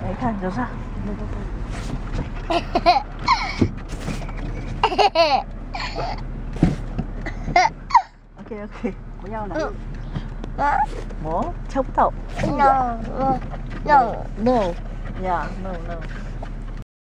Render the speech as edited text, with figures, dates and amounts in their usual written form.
来看，走上。OK， 不要了。我敲不到。 No. No. Yeah, no.